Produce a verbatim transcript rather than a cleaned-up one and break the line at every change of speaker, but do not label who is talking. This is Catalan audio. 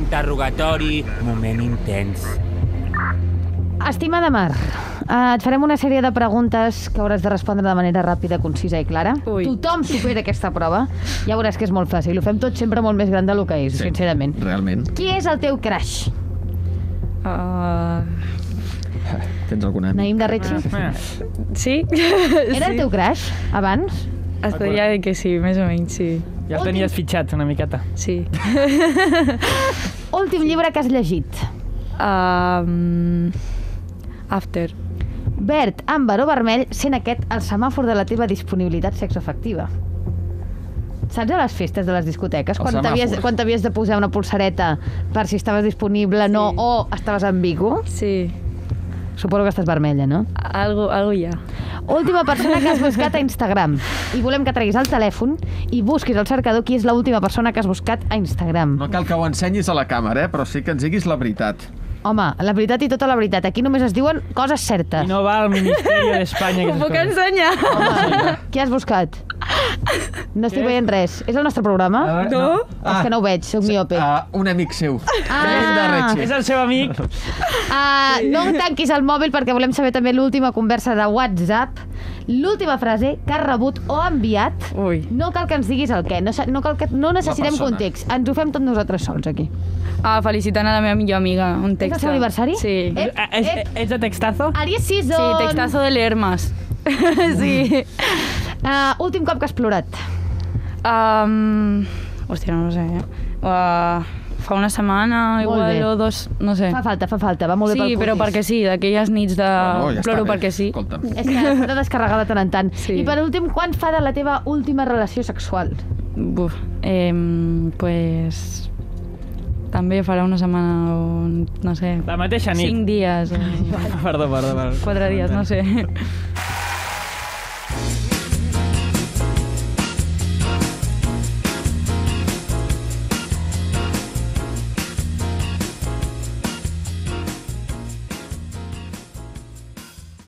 interrogatori, moment intens.
Estimada Mar, uh, et farem una sèrie de preguntes que hauràs de respondre de manera ràpida, concisa i clara.
Ui.
Tothom supera aquesta prova. Ja veuràs que és molt fàcil. Ho fem tot sempre molt més gran del que és,
Sí,
sincerament.
realment.
Qui és el teu crush?
Uh,
Tens algun amic?
Naïm de Retxi?
sí?
Era el teu crush, abans?
Es podria dir que sí, més o menys, sí.
Ja el tenies fitxat una miqueta.
Sí.
Últim llibre que has llegit?
Um, after.
Verd, àmbar o vermell, sent aquest el semàfor de la teva disponibilitat sexoafectiva. Saps a les festes de les discoteques?
El
Quan t'havies
semàfor.
quan t'havies de posar una pulsareta per si estaves disponible,
Sí.
no, o estaves ambigu?
Sí.
Suposo que estàs vermella, no?
Algo, algo hi ha.
Última persona que has buscat a Instagram. I volem que treguis el telèfon i busquis al cercador qui és l'última persona que has buscat a Instagram.
No cal que ho ensenyis a la càmera, eh? Però sí que ens diguis la veritat.
Home, la veritat i tota la veritat. Aquí només es diuen coses certes.
I no va al Ministeri d'Espanya.
Ho puc ensenyar?
Home, qui has buscat? No estic veient res. És el nostre programa?
No?
És que no ho veig, soc miope.
Uh, un amic seu.
Ah.
Naïm de Retxi.
És el seu amic.
Uh, no em tanquis el mòbil perquè volem saber també l'última conversa de WhatsApp, l'última frase que has rebut o enviat.
Ui.
No cal que ens diguis el què, no, sa- no, cal que, no necessitem
persona.
context, ens ho fem tot nosaltres sols aquí.
Ah, felicitant a la meva millor amiga, un
És
text.
el seu aniversari?
Sí.
Ep,
És,
ep,
és de textazo?
Aries Season!
Sí, textazo de leer más. sí.
Uh, últim cop que has plorat.
Um, hòstia, no ho sé. Eh? Uh, fa una setmana,
Molt bé.
igual, o dos, no sé.
Fa falta, fa falta, va molt bé
Sí,
pel
però
cutis.
perquè sí, d'aquelles nits de
No, ja està
ploro
bé.
perquè sí.
Escolta'm.
És que s'ha de descarregar de tant en tant.
Sí.
I per últim, quan fa de la teva última relació sexual?
Buf, eh, pues... També farà una setmana o, no sé,
La mateixa nit.
cinc dies o
Perdó, perdó, perdó.
quatre dies, no sé.